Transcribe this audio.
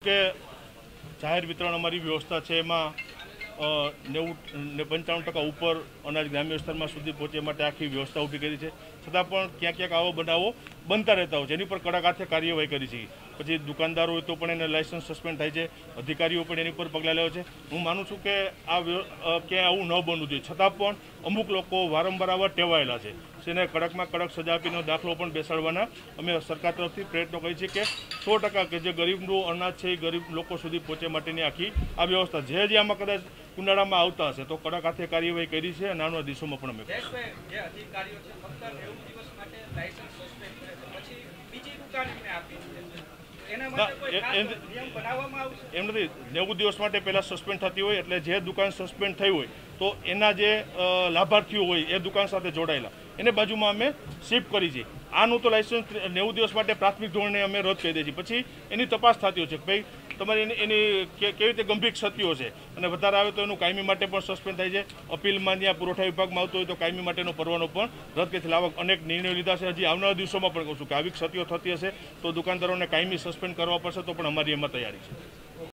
કે જાહેર વિતરણ અમારી વ્યવસ્થા છે એમાં 90-95% ઉપર અનાજ ગ્રામ્ય વિસ્તારમાં સુધી પહોંચે માટે આખી વ્યવસ્થા ઊભી કરી છે। છતાં પણ ક્યાંક ક્યાંક આવો બનાવો બનતા રહેતા હોય છે, એની પર કડક હાથે કાર્યવાહી કરી છે। પછી દુકાનદાર હોય તો પણ એને લાયસન્સ સસ્પેન્ડ થાય છે, અધિકારીઓ પણ એની પર પગલાં લેવા છે। હું માનું છું કે આ ક્યાંય આવું ન બનવું જોઈએ, છતાં પણ અમુક લોકો વારંવાર આવા ટેવાયેલા છે, જેને કડકમાં કડક સજા આપીનો દાખલો પણ બેસાડવાના અમે સરકાર તરફથી પ્રયત્નો કરીએ છીએ કે 100% કે જે ગરીબનું અનાજ છે એ ગરીબ લોકો સુધી પહોંચે માટેની આખી આ વ્યવસ્થા જે આમાં કદાચ ઉનાળામાં આવતા હશે તો કડક હાથે કાર્યવાહી કરી છે અને આવનારા દિવસોમાં પણ અમે એમ નથી 90 દિવસ માટે પહેલાં સસ્પેન્ડ થતી હોય એટલે જે દુકાન સસ્પેન્ડ થઈ હોય તો એના જે લાભાર્થીઓ હોય એ દુકાન સાથે જોડાયેલા એને બાજુમાં અમે શિફ્ટ કરી છે। આનું તો લાયસન્સ 90 દિવસ માટે પ્રાથમિક ધોરણે અમે રદ કરી દઈએ છીએ, પછી એની તપાસ થતી હોય છે કે ભાઈ તમારી એની કેવી રીતે ગંભીર ક્ષતિઓ છે અને વધારે આવે તો એનું કાયમી માટે પણ સસ્પેન્ડ થાય છે। અપીલમાં જ્યાં પુરવઠા વિભાગમાં આવતો હોય તો કાયમી માટેનો પરવાનો પણ રદ કરી છે। આવા અનેક નિર્ણયો લીધા છે। હજી આવનારા દિવસોમાં પણ કહું છું કે આવી ક્ષતિઓ થતી હશે તો દુકાનદારોને કાયમી સસ્પેન્ડ કરવા પડશે, તો પણ અમારી એમાં તૈયારી છે।